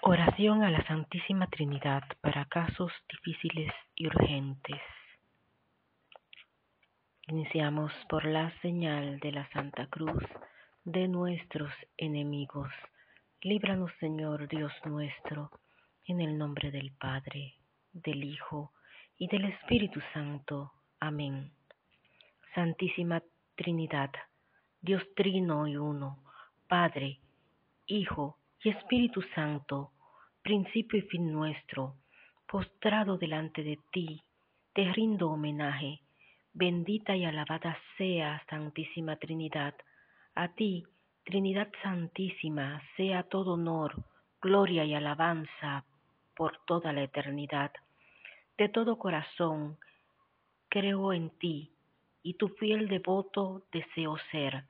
Oración a la Santísima Trinidad para casos difíciles y urgentes. Iniciamos por la señal de la Santa Cruz de nuestros enemigos. Líbranos, Señor Dios nuestro, en el nombre del Padre, del Hijo y del Espíritu Santo. Amén. Santísima Trinidad, Dios trino y uno, Padre, Hijo y Espíritu Santo, principio y fin nuestro, postrado delante de ti, te rindo homenaje. Bendita y alabada sea, Santísima Trinidad. A ti, Trinidad Santísima, sea todo honor, gloria y alabanza por toda la eternidad. De todo corazón creo en ti, y tu fiel devoto deseo ser.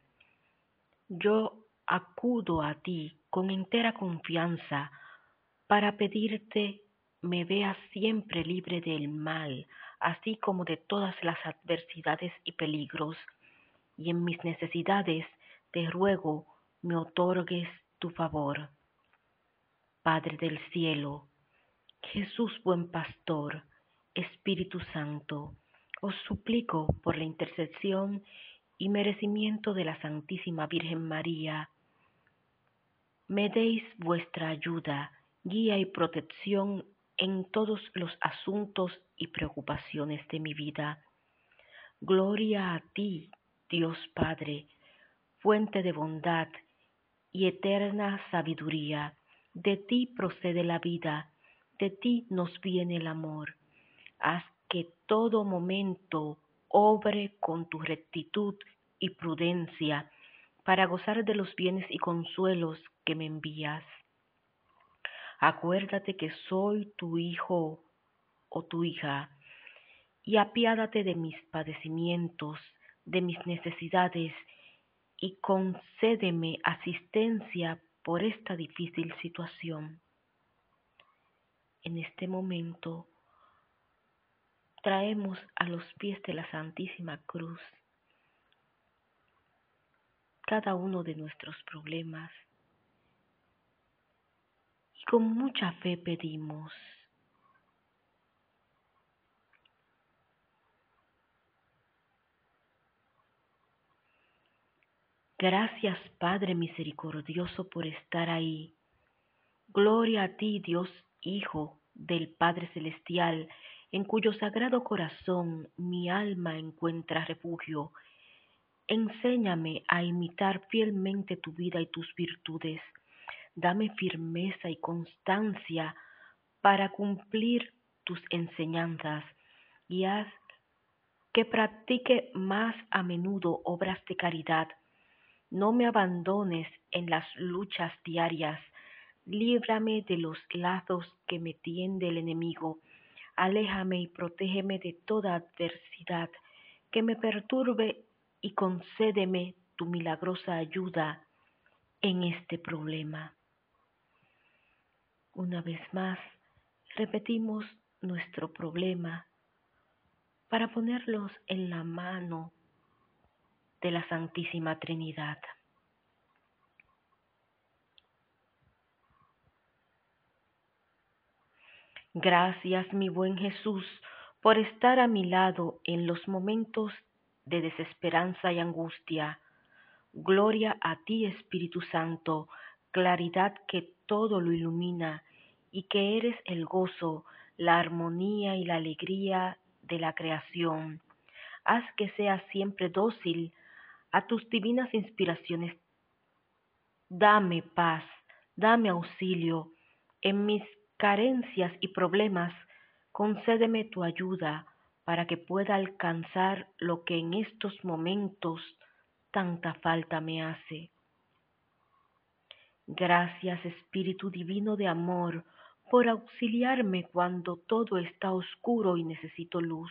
Yo acudo a ti con entera confianza para pedirte me veas siempre libre del mal, así como de todas las adversidades y peligros, y en mis necesidades te ruego me otorgues tu favor. Padre del cielo, Jesús buen pastor, Espíritu Santo, os suplico por la intercesión y merecimiento de la Santísima Virgen María, me deis vuestra ayuda, guía y protección en todos los asuntos y preocupaciones de mi vida. Gloria a ti, Dios Padre, fuente de bondad y eterna sabiduría. De ti procede la vida, de ti nos viene el amor. Haz que todo momento obre con tu rectitud y prudencia para gozar de los bienes y consuelos que me envías. Acuérdate que soy tu hijo o tu hija, y apiádate de mis padecimientos, de mis necesidades, y concédeme asistencia por esta difícil situación. En este momento traemos a los pies de la Santísima Cruz cada uno de nuestros problemas y con mucha fe pedimos: gracias, Padre misericordioso, por estar ahí. Gloria a ti, Dios Hijo del Padre Celestial, en cuyo sagrado corazón mi alma encuentra refugio. Enséñame a imitar fielmente tu vida y tus virtudes. Dame firmeza y constancia para cumplir tus enseñanzas, y haz que practique más a menudo obras de caridad. No me abandones en las luchas diarias. Líbrame de los lazos que me tiende el enemigo. Aléjame y protégeme de toda adversidad que me perturbe y concédeme tu milagrosa ayuda en este problema. Una vez más, repetimos nuestro problema para ponerlos en la mano de la Santísima Trinidad. Gracias, mi buen Jesús, por estar a mi lado en los momentos de desesperanza y angustia. Gloria a ti, Espíritu Santo, claridad que todo lo ilumina y que eres el gozo, la armonía y la alegría de la creación. Haz que sea siempre dócil a tus divinas inspiraciones. Dame paz, dame auxilio en mis carencias y problemas. Concédeme tu ayuda para que pueda alcanzar lo que en estos momentos tanta falta me hace. Gracias, Espíritu Divino de amor, por auxiliarme cuando todo está oscuro y necesito luz.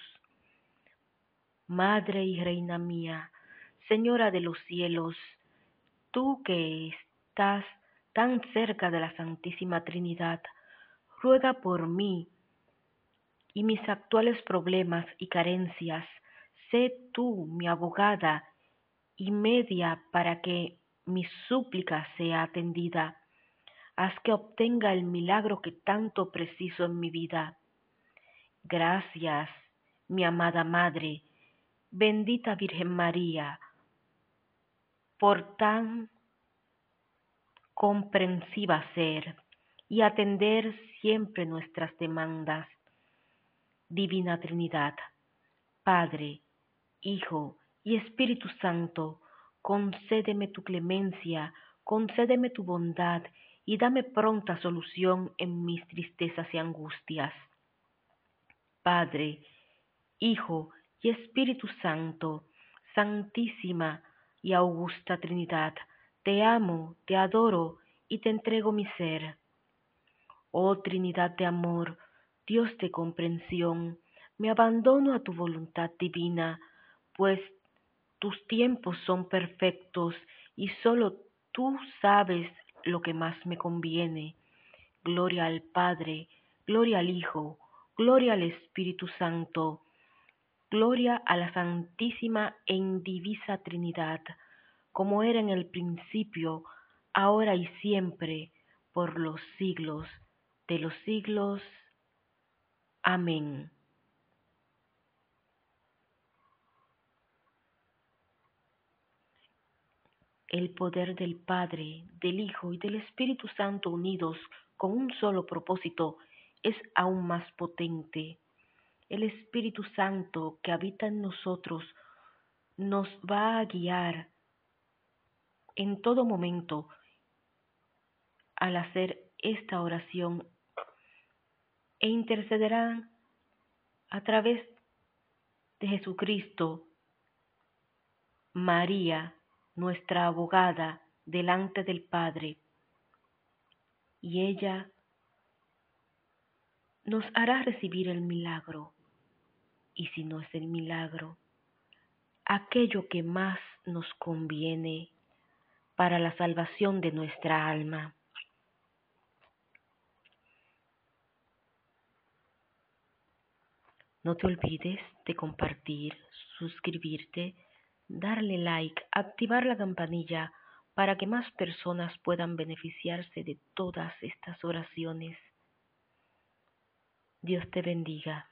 Madre y Reina mía, Señora de los cielos, tú que estás tan cerca de la Santísima Trinidad, ruega por mí y mis actuales problemas y carencias. Sé tú mi abogada y media para que mi súplica sea atendida. haz que obtenga el milagro que tanto preciso en mi vida. Gracias, mi amada Madre, bendita Virgen María, por tan comprensiva ser y atender siempre nuestras demandas. Divina Trinidad, Padre, Hijo y Espíritu Santo, concédeme tu clemencia, concédeme tu bondad y dame pronta solución en mis tristezas y angustias. Padre, Hijo y Espíritu Santo, Santísima y Augusta Trinidad, te amo, te adoro y te entrego mi ser. Oh Trinidad de amor, Dios de comprensión, me abandono a tu voluntad divina, pues tus tiempos son perfectos y solo tú sabes lo que más me conviene. Gloria al Padre, gloria al Hijo, gloria al Espíritu Santo, gloria a la Santísima e Indivisa Trinidad, como era en el principio, ahora y siempre, por los siglos de los siglos. Amén. El poder del Padre, del Hijo y del Espíritu Santo unidos con un solo propósito es aún más potente. El Espíritu Santo que habita en nosotros nos va a guiar en todo momento al hacer esta oración e intercederá a través de Jesucristo, María, nuestra abogada, delante del Padre, y ella nos hará recibir el milagro, y si no es el milagro, aquello que más nos conviene para la salvación de nuestra alma. No te olvides de compartir, suscribirte, darle like, activar la campanilla para que más personas puedan beneficiarse de todas estas oraciones. Dios te bendiga.